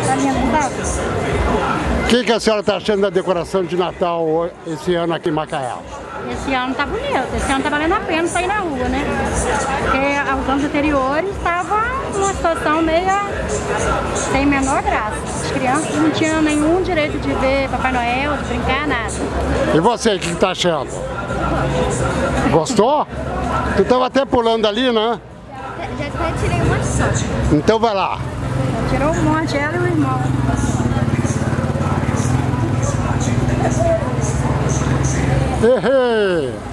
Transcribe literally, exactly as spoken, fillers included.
Tá lindo, tá? O que, que a senhora está achando da decoração de Natal esse ano aqui em Macaé? Esse ano tá bonito, esse ano tá valendo a pena sair na rua, né? Porque aos anos anteriores estava uma situação meio sem menor graça. As crianças não tinham nenhum direito de ver Papai Noel, de brincar, nada. E você, o que, que tá achando? Gostou? Tu estava até pulando ali, né? Já até tirei uma só. Então vai lá. Tirou um monte, ela e o irmão. Hehe.